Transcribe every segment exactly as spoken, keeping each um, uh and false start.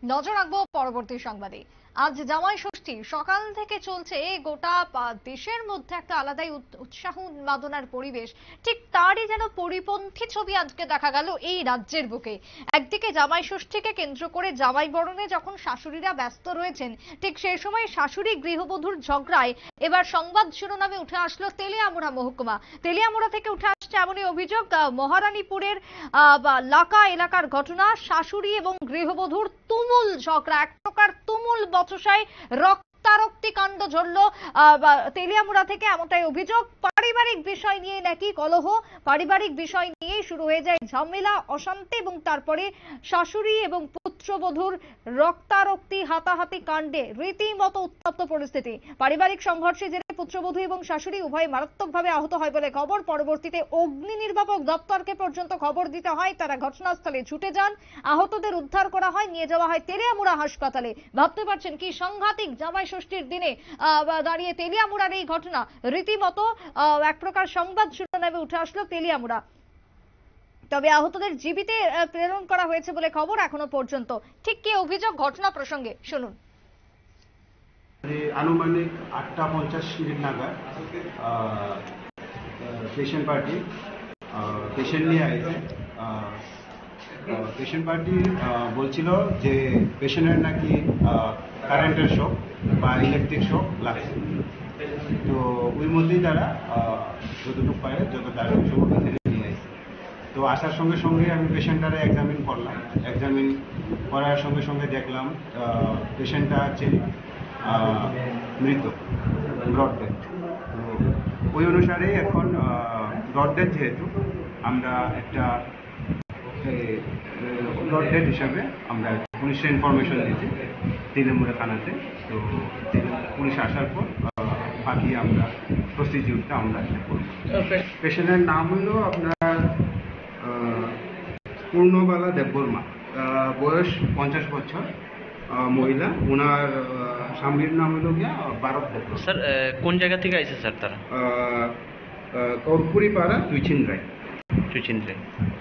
নজর রাখবো পরবর্তী সংবাদে। আজ জামাই ষষ্ঠী, সকাল থেকে চলছে গোটা দেশের মধ্যে একটা আলাদাই উৎসাহ উন্মাদনার পরিবেশ। ঠিক তারই যেন পরিপন্থী ছবি আজকে দেখা গেল এই রাজ্যের বুকে। একদিকে জামাই ষষ্ঠীকে কেন্দ্র করে জামাই বরণে যখন শাশুড়িরা ব্যস্ত রয়েছেন, ঠিক সেই সময় শাশুড়ি গৃহবধূর ঝগড়ায় এবার সংবাদ শিরোনামে উঠে আসলো তেলিয়ামুড়া মহকুমা। তেলিয়ামুড়া থেকে উঠে আসছে এমনই অভিযোগ, মহারানীপুরের লাকা এলাকার ঘটনা। শাশুড়ি এবং গৃহবধূর তুমুল ঝগড়া, এক প্রকার তুমুল বচসায় রক্তারক্তি কাণ্ড ঝরল তেলিয়ামুড়া থেকে, এমনটাই অভিযোগ। পারিবারিক বিষয় নিয়ে নাকি কলহ, পারিবারিক বিষয় নিয়ে শুরু হয়ে যায় ঝামেলা, অশান্তি এবং তারপরে শাশুড়ি এবং পুত্রবধূর রক্তারক্তি হাতাহাতি কাণ্ডে রীতিমতো উত্তপ্ত পরিস্থিতি। পারিবারিক সংঘর্ষে জেরে পুত্রবধূ এবং শাশুড়ি উভয় মারাত্মকভাবে আহত হয় বলে খবর। পরবর্তীতে অগ্নি নির্বাপক দপ্তরকে পর্যন্ত খবর দিতে হয়, তারা ঘটনাস্থলে ছুটে যান, আহতদের উদ্ধার করা হয়, নিয়ে যাওয়া হয় তেলিয়ামুড়া হাসপাতালে। ভাবতে পারছেন কি সাংঘাতিক, জামাই ষষ্ঠীর দিনে দাঁড়িয়ে তেলিয়ামুড়ার এই ঘটনা, রীতিমতো এক প্রকার সংবাদ শিরোনামে উঠে আসলো তেলিয়ামুড়া। তবে আহতদের জীবিতে প্রেরণ করা হয়েছে বলে খবর এখনো পর্যন্ত। ঠিক কি অভিযোগ ঘটনা প্রসঙ্গে শুনুন। আনুমানিক আটটা পঞ্চাশ মিনিট নাগাদ পেশেন্ট পার্টি পেশেন্ট নিয়ে আসে। পেশেন্ট পার্টি বলছিল যে পেশেন্টের নাকি কারেন্টের শক বা ইলেকট্রিক শক লাগছে। তো ওই মধ্যেই তারা যতটুকু পারে যত তারা এখানে নিয়ে আসে। তো আসার সঙ্গে সঙ্গে আমি পেশেন্টটারে এক্সামিন করলাম। এক্সামিন করার সঙ্গে সঙ্গে দেখলাম পেশেন্টটা হচ্ছে মৃত, ব্রড ডেথ। তো ওই অনুসারে এখন ব্রড ডেথ যেহেতু আমরা একটা ব্রড ডেথ হিসাবে আমরা পুলিশে ইনফরমেশন দিয়েছি তেলিয়ামুড়া থানাতে। তো পুলিশ আসার পর বাকি আমরা প্রসিডিউরটা আমরা করব। পেশেন্টের নাম হলো আপনার পূর্ণবালা দেববর্মা, বয়স পঞ্চাশ বছর, মহিলা। ওনার স্বামীর নাম হলো গিয়া ভারত দেববর্মা। স্যার কোন জায়গা থেকে আইছে স্যার তারা? কর্পুরি পাড়া চুইচিন্দ্রাই। চুইচিন্দ্রাই।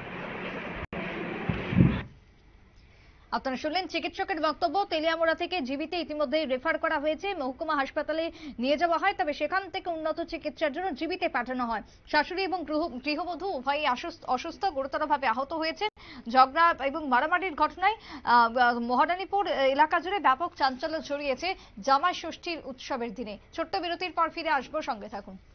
আপনারা শুনলেন চিকিৎসকের বক্তব্য। তেলিয়ামুড়া থেকে জীবিত ইতিমধ্যেই রেফার করা হয়েছে, মহকুমা হাসপাতালে নিয়ে যাওয়া হয়, তবে সেখান থেকে উন্নত চিকিৎসার জন্য জীবিতে পাঠানো হয়। শাশুড়ি এবং গৃহবধূ উভয়ই অসুস্থ, গুরুতরভাবে আহত হয়েছেন। ঝগড়া এবং মারামারির ঘটনায় মহারানীপুর এলাকা জুড়ে ব্যাপক চাঞ্চল্য ছড়িয়েছে জামাই ষষ্ঠীর উৎসবের দিনে। ছোট্ট বিরতির পর ফিরে আসবো, সঙ্গে থাকুন।